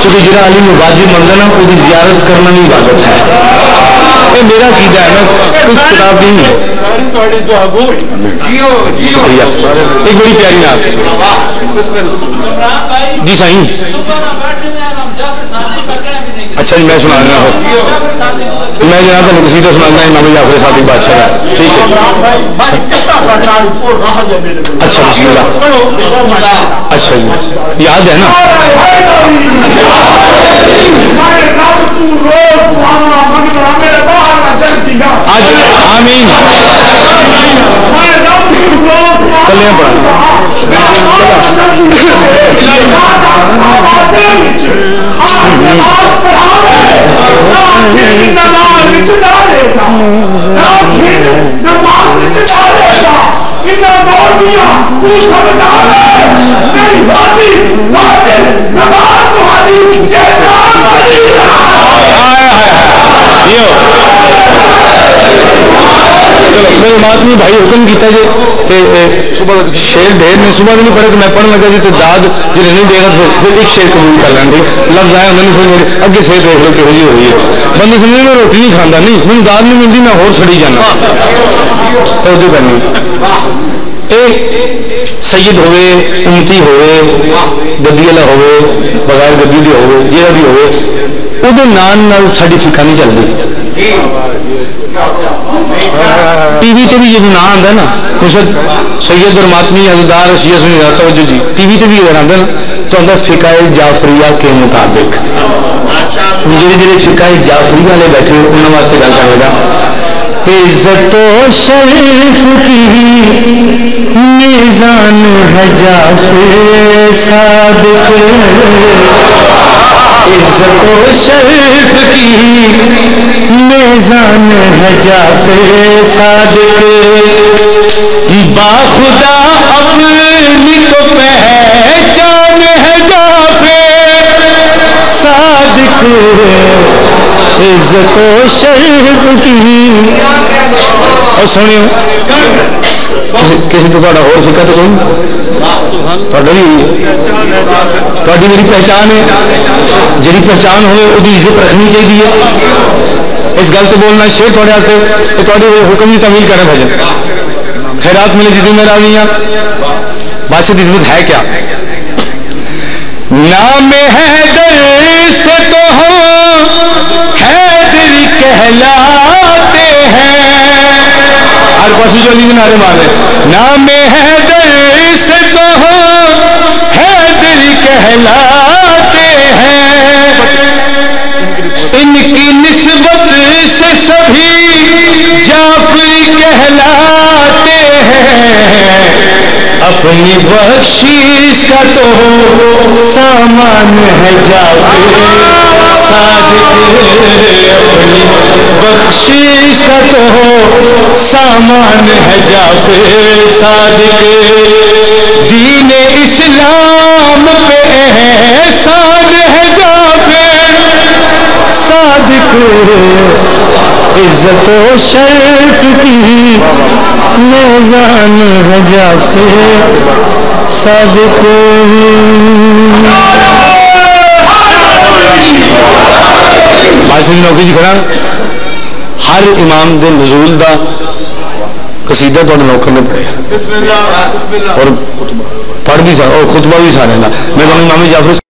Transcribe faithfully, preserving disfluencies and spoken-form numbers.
چونکہ جہاں علی نو واجب منگا نا وہ زیارت کرنا بھی عبادت ہے. یہ میرا عقیدہ ہے نا, کوئی کتاب نہیں ہے. ایک بڑی پیاری نعت. جی صحیح. اچھا جی میں سنا رہا ہوں. میں جناب کو قصیدہ سنانا امام جعفر صادق بادشاہ کا. ٹھیک ہے. اچھا بسم اللہ. اچھا جی یاد ہے نا. آمین. کلیاں پڑھا. میرے ماتمی بھائی حکم کیتا جی صبح شیر ڈھیر نے صبح نہیں پڑھے تو میں پڑھن لگا جی تو داد جی نہیں دے گا پھر ایک شیر قبول کر لیں گے. لفظ آئے انہوں نے پھر میرے اگے سے دیکھ لو کہ ہوئی ہوئی ہے. بندے سمجھے میں روٹی نہیں کھانا نہیں مجھے داد نہیں ملتی میں اور سڑی جانا. توجہ کرنی اے سید ہوئے امتی ہوئے گدی والا ہوئے بغیر گدی دی ہوئے جہاں بھی ہوئے وہ نام نال ساری فکا نہیں چلتی. ٹی وی تے بھی جب نام آتا ہے نا سید اور ماتمی حضردار شیعہ سنی توجہ جی ٹی وی تے بھی اگر آتا ہے نا تو آتا فقہ جعفریہ کے مطابق. جہے جہے فقہ جعفریہ والے بیٹھے انہوں واسطے گل کرے گا. عزت و شرف کی میزان ہے جعفر صادق. عزت و شرف کی میزان ہے جعفر صادق. باخدا اپنی تو پہچان ہے جعفر صادق. عزت و شرف کی اور سنیو کسی تو تھوڑا اور فکر تو کوئی تھوڑی تھوڑی میری پہچان ہے جی پہچان ہوئے وہ عزت رکھنی چاہیے. اس گل تو بولنا شیر تھوڑے واسطے تھوڑے حکم کی تعمیل کریں بھجن خیرات ملے جتنی میں راضی ہوں. بادشاہ کی عزت ہے کیا؟ نام حیدر سے تو ہم حیدر کہلاتے ہیں. ہر پاس جو علی کے نعرے مارے نام حیدر سے تو ہم حیدر کہلاتے ہیں. ان کی نسبت سے سبھی جعفری کہلاتے ہیں. اپنی بخشش کا تو سامان ہے جعفر صادق. اپنی بخشش کا تو سامان ہے جعفر صادق. دین اسلام پہ احسان ہے جعفر صادق. عزت و شرف کی میزان ہے جعفر صادق. بادشاہ کی نوکری جی کھڑا ہر امام دے نزول دا قصیدہ تو نوکر نے پڑھے اور پڑھ بھی سارا اور خطبہ بھی سارے نا. میں کہوں امام جعفر